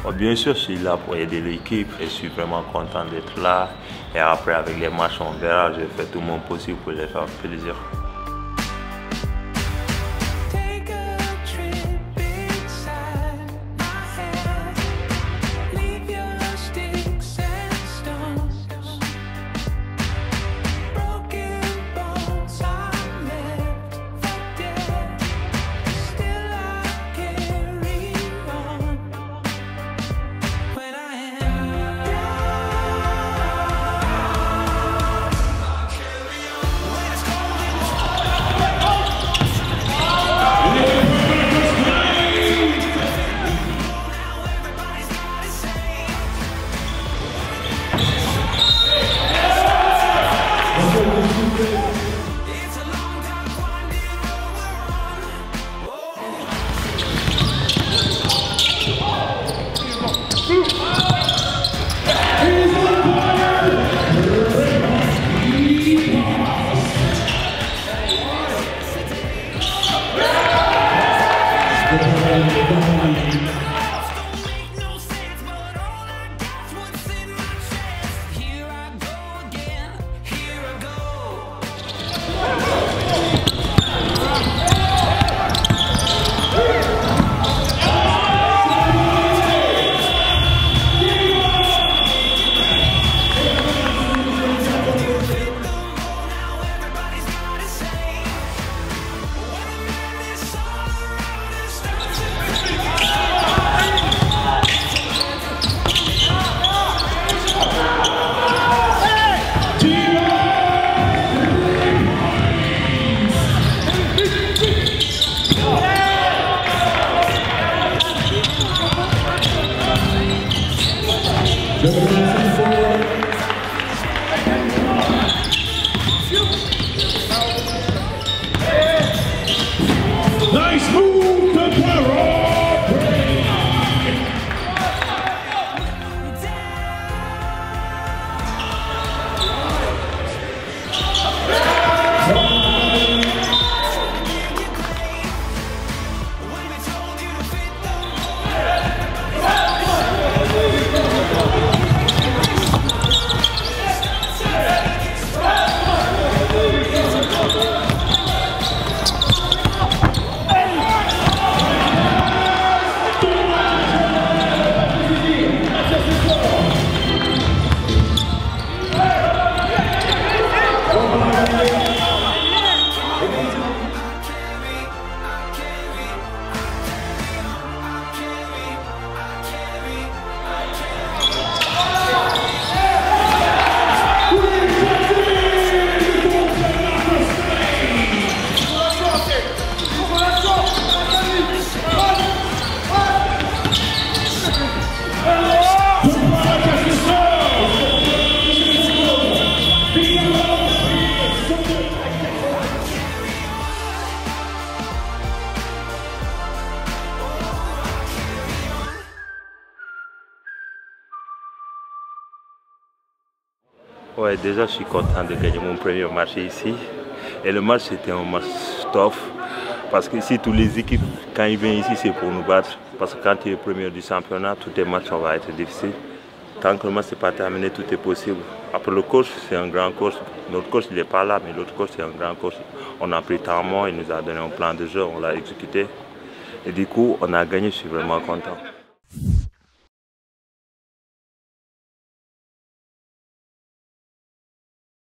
Bien sûr, je suis là pour aider l'équipe et je suis vraiment content d'être là. Et après, avec les matchs, on verra. Je fais tout mon possible pour les faire plaisir. Nice move to Carol. Ouais, déjà, je suis content de gagner mon premier match ici. Et le match, c'était un match tough. Parce que ici, toutes les équipes, quand ils viennent ici, c'est pour nous battre. Parce que quand tu es premier du championnat, tous tes matchs vont être difficiles. Tant que le match n'est pas terminé, tout est possible. Après, le coach, c'est un grand coach. Notre coach, il n'est pas là, mais l'autre coach, c'est un grand coach. On a pris temps mort, il nous a donné un plan de jeu, on l'a exécuté. Et du coup, on a gagné, je suis vraiment content.